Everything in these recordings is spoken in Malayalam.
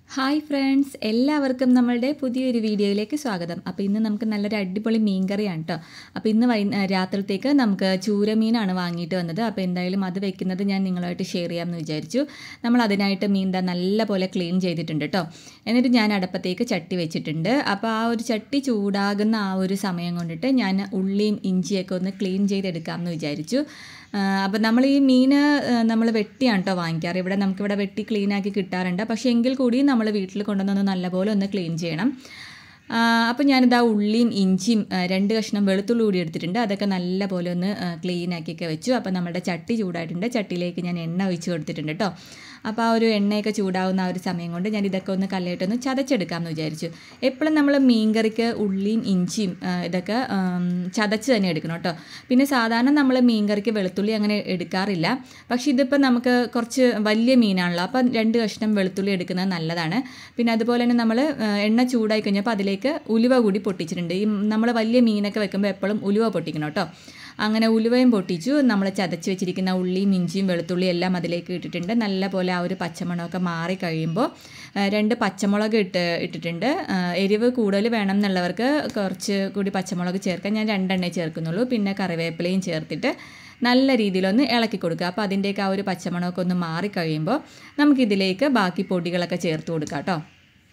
ഹായ് ഫ്രണ്ട്സ്, എല്ലാവർക്കും നമ്മളുടെ പുതിയൊരു വീഡിയോയിലേക്ക് സ്വാഗതം. അപ്പോൾ ഇന്ന് നമുക്ക് നല്ലൊരു അടിപൊളി മീൻ കറിയാണ് കേട്ടോ. അപ്പോൾ ഇന്ന് രാത്രിത്തേക്ക് നമുക്ക് ചൂരമീനാണ് വാങ്ങിയിട്ട് വന്നത്. അപ്പോൾ എന്തായാലും അത് വെക്കുന്നത് ഞാൻ നിങ്ങളുമായിട്ട് ഷെയർ ചെയ്യാമെന്ന് വിചാരിച്ചു. നമ്മൾ അതിനായിട്ട് മീൻ നല്ല പോലെ ക്ലീൻ ചെയ്തിട്ടുണ്ട് കേട്ടോ. എന്നിട്ട് ഞാൻ അടുപ്പത്തേക്ക് ചട്ടി വെച്ചിട്ടുണ്ട്. അപ്പോൾ ആ ഒരു ചട്ടി ചൂടാകുന്ന ആ ഒരു സമയം കൊണ്ടിട്ട് ഞാൻ ഉള്ളിയും ഇഞ്ചിയൊക്കെ ഒന്ന് ക്ലീൻ ചെയ്തെടുക്കാമെന്ന് വിചാരിച്ചു. അപ്പോൾ നമ്മൾ ഈ മീൻ നമ്മൾ വെട്ടിയാണ് കേട്ടോ വാങ്ങിക്കാറ്. ഇവിടെ നമുക്കിവിടെ വെട്ടി ക്ലീനാക്കി കിട്ടാറുണ്ട്. പക്ഷേ എങ്കിൽ കൂടി നമ്മൾ വീട്ടിൽ കൊണ്ടുവന്നൊന്ന് നല്ലപോലെ ഒന്ന് ക്ലീൻ ചെയ്യണം. അപ്പോൾ ഞാനിതാ ഉള്ളിയും ഇഞ്ചിയും 2 കഷ്ണം വെളുത്തുള്ളി കൂടി എടുത്തിട്ടുണ്ട്. അതൊക്കെ നല്ലപോലെ ഒന്ന് ക്ലീനാക്കിയൊക്കെ വെച്ചു. അപ്പോൾ നമ്മുടെ ചട്ടി ചൂടായിട്ടുണ്ട്. ചട്ടിയിലേക്ക് ഞാൻ എണ്ണ ഒഴിച്ച് കൊടുത്തിട്ടുണ്ട് കേട്ടോ. അപ്പോൾ ആ ഒരു എണ്ണയൊക്കെ ചൂടാവുന്ന ആ ഒരു സമയം കൊണ്ട് ഞാൻ ഇതൊക്കെ ഒന്ന് കല്ലയിട്ടൊന്ന് ചതച്ചെടുക്കാമെന്ന് വിചാരിച്ചു. എപ്പോഴും നമ്മൾ മീൻകറിക്ക് ഉള്ളിയും ഇഞ്ചിയും ഇതൊക്കെ ചതച്ച് തന്നെ എടുക്കണം കേട്ടോ. പിന്നെ സാധാരണ നമ്മൾ മീൻകറിക്ക് വെളുത്തുള്ളി അങ്ങനെ എടുക്കാറില്ല. പക്ഷേ ഇതിപ്പോൾ നമുക്ക് കുറച്ച് വലിയ മീനാണല്ലോ, അപ്പം 2 കഷ്ണം വെളുത്തുള്ളി എടുക്കുന്നത് നല്ലതാണ്. പിന്നെ അതുപോലെ തന്നെ നമ്മൾ എണ്ണ ചൂടായി കഴിഞ്ഞപ്പോൾ അതിലേക്ക് ഉലുവ കൂടി പൊട്ടിച്ചിട്ടുണ്ട്. ഈ നമ്മൾ വലിയ മീനൊക്കെ വെക്കുമ്പോൾ എപ്പോഴും ഉലുവ പൊട്ടിക്കണം കേട്ടോ. അങ്ങനെ ഉലുവയും പൊട്ടിച്ചു. നമ്മൾ ചതച്ച് വെച്ചിരിക്കുന്ന ഉള്ളിയും ഇഞ്ചിയും വെളുത്തുള്ളിയും എല്ലാം അതിലേക്ക് ഇട്ടിട്ടുണ്ട്. നല്ല ആ ഒരു പച്ചമണമൊക്കെ മാറി കഴിയുമ്പോൾ 2 പച്ചമുളക് ഇട്ടിട്ടുണ്ട്. എരിവ് കൂടുതൽ വേണം എന്നുള്ളവർക്ക് കുറച്ച് കൂടി പച്ചമുളക് ചേർക്കാൻ. ഞാൻ 2 എണ്ണേ ചേർക്കുന്നുള്ളൂ. പിന്നെ കറിവേപ്പിലയും ചേർത്തിട്ട് നല്ല രീതിയിലൊന്ന് ഇളക്കി കൊടുക്കുക. അപ്പോൾ അതിൻ്റെയൊക്കെ ആ ഒരു പച്ചമണമൊക്കെ ഒന്ന് മാറി കഴിയുമ്പോൾ നമുക്കിതിലേക്ക് ബാക്കി പൊടികളൊക്കെ ചേർത്ത് കൊടുക്കാം കേട്ടോ.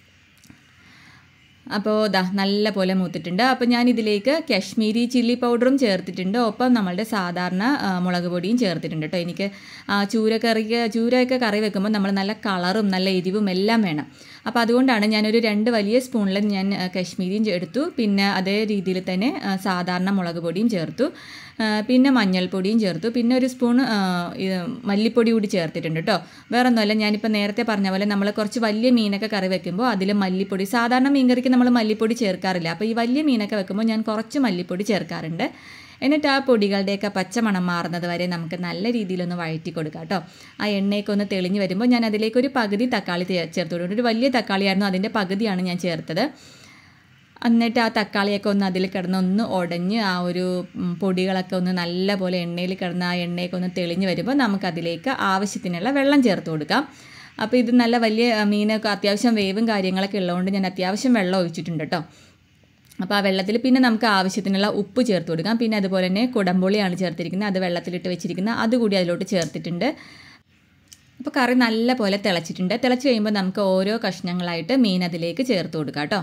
അപ്പോൾ നല്ല പോലെ മൂത്തിട്ടുണ്ട്. അപ്പോൾ ഞാനിതിലേക്ക് കാശ്മീരി ചില്ലി പൗഡറും ചേർത്തിട്ടുണ്ട്. ഒപ്പം നമ്മളുടെ സാധാരണ മുളക് പൊടിയും ചേർത്തിട്ടുണ്ട് കേട്ടോ. എനിക്ക് ചൂരയൊക്കെ കറി വെക്കുമ്പോൾ നമ്മൾ നല്ല കളറും നല്ല എരിവും എല്ലാം വേണം. അപ്പോൾ അതുകൊണ്ടാണ് ഞാനൊരു 2 വലിയ സ്പൂണിൽ ഞാൻ കാശ്മീരിയും എടുത്തു. പിന്നെ അതേ രീതിയിൽ തന്നെ സാധാരണ മുളക് പൊടിയും ചേർത്തു. പിന്നെ മഞ്ഞൾപ്പൊടിയും ചേർത്തു. പിന്നെ ഒരു സ്പൂൺ മല്ലിപ്പൊടി കൂടി ചേർത്തിട്ടുണ്ട് കേട്ടോ. വേറെ ഒന്നുമല്ല, ഞാനിപ്പോൾ നേരത്തെ പറഞ്ഞ പോലെ നമ്മൾ കുറച്ച് വലിയ മീനൊക്കെ കറി വെക്കുമ്പോൾ അതിൽ മല്ലിപ്പൊടി, സാധാരണ മീൻ കറിക്ക് നമ്മൾ മല്ലിപ്പൊടി ചേർക്കാറില്ല. അപ്പോൾ ഈ വലിയ മീനൊക്കെ വെക്കുമ്പോൾ ഞാൻ കുറച്ച് മല്ലിപ്പൊടി ചേർക്കാറുണ്ട്. എന്നിട്ട് ആ പൊടികളുടെയൊക്കെ പച്ചമണം മാറുന്നത് വരെ നമുക്ക് നല്ല രീതിയിലൊന്ന് വഴറ്റി കൊടുക്കാം കേട്ടോ. ആ എണ്ണയൊക്കെ ഒന്ന് തെളിഞ്ഞ് വരുമ്പോൾ ഞാൻ അതിലേക്ക് ഒരു പകുതി തക്കാളി ചേർത്ത് കൊടുക്കും. ഒരു വലിയ തക്കാളിയായിരുന്നു, അതിൻ്റെ പകുതിയാണ് ഞാൻ ചേർത്തത്. എന്നിട്ട് ആ തക്കാളിയൊക്കെ ഒന്ന് അതിൽ കിടന്നൊന്ന് ഉടഞ്ഞ് ആ ഒരു പൊടികളൊക്കെ ഒന്ന് നല്ല പോലെ എണ്ണയിൽ കിടന്ന് ആ എണ്ണയൊക്കെ ഒന്ന് തെളിഞ്ഞ് വരുമ്പോൾ നമുക്കതിലേക്ക് ആവശ്യത്തിനുള്ള വെള്ളം ചേർത്ത് കൊടുക്കാം. അപ്പോൾ ഇത് നല്ല വലിയ മീനൊക്കെ അത്യാവശ്യം വേവും കാര്യങ്ങളൊക്കെ ഉള്ളതുകൊണ്ട് ഞാൻ അത്യാവശ്യം വെള്ളം ഒഴിച്ചിട്ടുണ്ട് കേട്ടോ. അപ്പോൾ ആ വെള്ളത്തിൽ പിന്നെ നമുക്ക് ആവശ്യത്തിനുള്ള ഉപ്പ് ചേർത്ത് കൊടുക്കാം. പിന്നെ അതുപോലെ തന്നെ കുടംപുളിയാണ് ചേർത്തിരിക്കുന്നത്. അത് വെള്ളത്തിലിട്ട് വെച്ചിരിക്കുന്നത്, അതുകൂടി അതിലോട്ട് ചേർത്തിട്ടുണ്ട്. അപ്പോൾ കറി നല്ല പോലെ തിളച്ചിട്ടുണ്ട്. തിളച്ച് കഴിയുമ്പോൾ നമുക്ക് ഓരോ കഷ്ണങ്ങളായിട്ട് മീൻ അതിലേക്ക് ചേർത്ത് കൊടുക്കാം കേട്ടോ.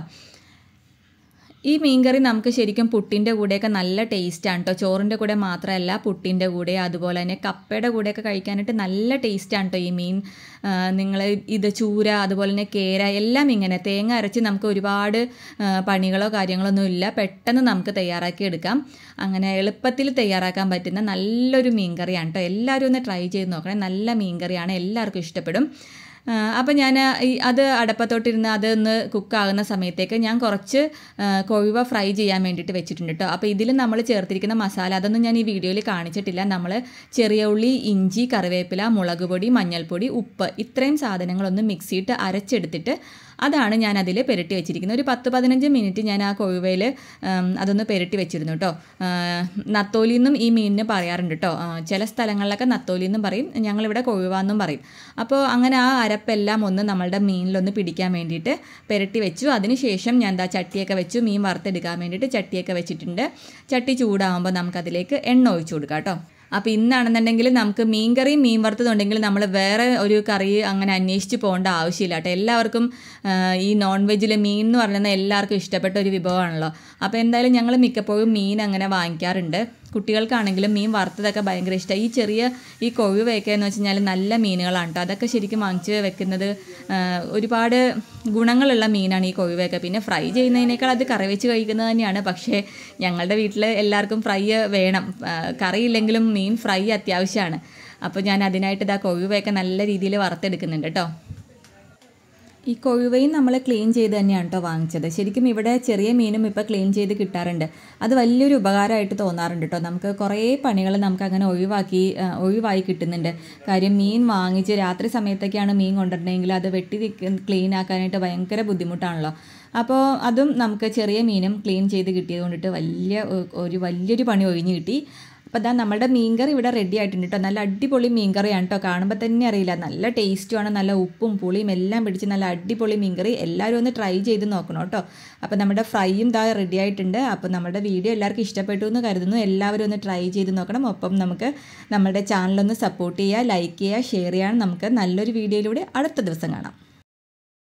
ഈ മീൻകറി നമുക്ക് ശരിക്കും പുട്ടിൻ്റെ കൂടെയൊക്കെ നല്ല ടേസ്റ്റാണ് കേട്ടോ. ചോറിൻ്റെ കൂടെ മാത്രമല്ല, പുട്ടിൻ്റെ കൂടെ അതുപോലെ തന്നെ കപ്പയുടെ കൂടെയൊക്കെ കഴിക്കാനായിട്ട് നല്ല ടേസ്റ്റാണ് കേട്ടോ ഈ മീൻ. നിങ്ങൾ ഇത് ചൂര അതുപോലെ തന്നെ കേര എല്ലാം ഇങ്ങനെ തേങ്ങ അരച്ച് നമുക്ക് ഒരുപാട് പണികളോ കാര്യങ്ങളൊന്നും ഇല്ല, പെട്ടെന്ന് നമുക്ക് തയ്യാറാക്കി എടുക്കാം. അങ്ങനെ എളുപ്പത്തിൽ തയ്യാറാക്കാൻ പറ്റുന്ന നല്ലൊരു മീൻകറിയാണ് കേട്ടോ. എല്ലാവരും ഒന്ന് ട്രൈ ചെയ്ത് നോക്കണേ. നല്ല മീൻകറിയാണ്, എല്ലാവർക്കും ഇഷ്ടപ്പെടും. അപ്പോൾ ഞാൻ അത് അടപ്പത്തോട്ടിരുന്ന് അതൊന്ന് കുക്കാകുന്ന സമയത്തേക്ക് ഞാൻ കുറച്ച് കൊഴുവ ഫ്രൈ ചെയ്യാൻ വേണ്ടിയിട്ട് വെച്ചിട്ടുണ്ട് കേട്ടോ. അപ്പോൾ ഇതിൽ നമ്മൾ ചേർത്തിരിക്കുന്ന മസാല അതൊന്നും ഞാൻ ഈ വീഡിയോയിൽ കാണിച്ചിട്ടില്ല. നമ്മൾ ചെറിയ ഉള്ളി, ഇഞ്ചി, കറിവേപ്പില, മുളക് പൊടി, മഞ്ഞൾപ്പൊടി, ഉപ്പ് ഇത്രയും സാധനങ്ങളൊന്ന് മിക്സിയിട്ട് അരച്ചെടുത്തിട്ട് അതാണ് ഞാൻ അതിൽ പെരട്ടി വെച്ചിരിക്കുന്നത്. ഒരു 10-15 മിനിറ്റ് ഞാൻ ആ കൊഴുവയിൽ അതൊന്ന് പെരട്ടി വെച്ചിരുന്നു കേട്ടോ. നത്തോലി എന്നും ഈ മീനിന് പറയാറുണ്ട് കേട്ടോ. ചില സ്ഥലങ്ങളിലൊക്കെ നത്തോലി എന്നും പറയും, ഞങ്ങളിവിടെ കൊഴുവ എന്നും പറയും. അപ്പോൾ അങ്ങനെ ആ അരപ്പെല്ലാം ഒന്ന് നമ്മളുടെ മീനിലൊന്ന് പിടിക്കാൻ വേണ്ടിയിട്ട് പെരട്ടി വെച്ചു. അതിനുശേഷം ഞാൻ ചട്ടിയൊക്കെ വെച്ചു. മീൻ വറുത്തെടുക്കാൻ വേണ്ടിയിട്ട് ചട്ടിയൊക്കെ വെച്ചിട്ടുണ്ട്. ചട്ടി ചൂടാകുമ്പോൾ നമുക്കതിലേക്ക് എണ്ണ ഒഴിച്ചു കൊടുക്കാം കേട്ടോ. അപ്പോൾ ഇന്നാണെന്നുണ്ടെങ്കിൽ നമുക്ക് മീൻ കറിയും മീൻ വറുത്തതുണ്ടെങ്കിൽ നമ്മൾ വേറെ ഒരു കറി അങ്ങനെ അന്വേഷിച്ച് പോകേണ്ട ആവശ്യമില്ല കേട്ടോ. എല്ലാവർക്കും ഈ നോൺ വെജിൽ മീൻ എന്ന് പറയുന്നത് എല്ലാവർക്കും ഇഷ്ടപ്പെട്ട ഒരു വിഭവമാണല്ലോ. അപ്പോൾ എന്തായാലും ഞങ്ങൾ മിക്കപ്പോഴും മീൻ അങ്ങനെ വാങ്ങിക്കാറുണ്ട്. കുട്ടികൾക്കാണെങ്കിലും മീൻ വറുത്തതൊക്കെ ഭയങ്കര ഇഷ്ടമാണ്. ഈ കൊഴുവയൊക്കെ എന്ന് വെച്ച് കഴിഞ്ഞാൽ നല്ല മീനുകളാണ് കേട്ടോ. അതൊക്കെ ശരിക്കും വാങ്ങിച്ച് വെക്കുന്നത് ഒരുപാട് ഗുണങ്ങളുള്ള മീനാണ് ഈ കൊഴുവയൊക്കെ. പിന്നെ ഫ്രൈ ചെയ്യുന്നതിനേക്കാൾ അത് കറി വെച്ച് കഴിക്കുന്നത് തന്നെയാണ്. പക്ഷേ ഞങ്ങളുടെ വീട്ടിൽ എല്ലാവർക്കും ഫ്രൈ വേണം. കറിയില്ലെങ്കിലും മീൻ ഫ്രൈ അത്യാവശ്യമാണ്. അപ്പോൾ ഞാൻ അതിനായിട്ട് കൊഴുവയൊക്കെ നല്ല രീതിയിൽ വറുത്തെടുക്കുന്നുണ്ട് കേട്ടോ. ഈ കൊഴുവയും നമ്മൾ ക്ലീൻ ചെയ്ത് തന്നെയാണ് കേട്ടോ വാങ്ങിച്ചത്. ശരിക്കും ഇവിടെ ചെറിയ മീനും ഇപ്പോൾ ക്ലീൻ ചെയ്ത് കിട്ടാറുണ്ട്. അത് വലിയൊരു ഉപകാരമായിട്ട് തോന്നാറുണ്ട് കേട്ടോ. നമുക്ക് കുറേ പണികൾ നമുക്ക് അങ്ങനെ ഒഴിവായി കിട്ടുന്നുണ്ട്. കാര്യം മീൻ വാങ്ങിച്ച് രാത്രി സമയത്തൊക്കെയാണ് മീൻ കൊണ്ടുവരണമെങ്കിൽ അത് വെട്ടി ക്ലീൻ ആക്കാനായിട്ട് ഭയങ്കര ബുദ്ധിമുട്ടാണല്ലോ. അപ്പോൾ അതും നമുക്ക് ചെറിയ മീനും ക്ലീൻ ചെയ്ത് കിട്ടിയത് കൊണ്ടിട്ട് വലിയൊരു പണി ഒഴിഞ്ഞു കിട്ടി. അപ്പോൾ അതാ നമ്മുടെ മീൻകറി ഇവിടെ റെഡി ആയിട്ടുണ്ട് കേട്ടോ. നല്ല അടിപൊളി മീൻകറിയാണ് കേട്ടോ. കാണുമ്പോൾ തന്നെ അറിയില്ല, നല്ല ടേസ്റ്റുമാണ്. നല്ല ഉപ്പും പുളിയും എല്ലാം പിടിച്ച് നല്ല അടിപൊളി മീൻകറി. എല്ലാവരും ഒന്ന് ട്രൈ ചെയ്ത് നോക്കണം കേട്ടോ. അപ്പോൾ നമ്മുടെ ഫ്രൈയും ഇതാ റെഡി ആയിട്ടുണ്ട്. അപ്പോൾ നമ്മുടെ വീഡിയോ എല്ലാവർക്കും ഇഷ്ടപ്പെട്ടു എന്ന് കരുതുന്നു. എല്ലാവരും ഒന്ന് ട്രൈ ചെയ്ത് നോക്കണം. ഒപ്പം നമുക്ക് നമ്മുടെ ചാനലൊന്ന് സപ്പോർട്ട് ചെയ്യുക, ലൈക്ക് ചെയ്യുക, ഷെയർ ചെയ്യാൻ. നമുക്ക് നല്ലൊരു വീഡിയോയിലൂടെ അടുത്ത ദിവസം കാണാം.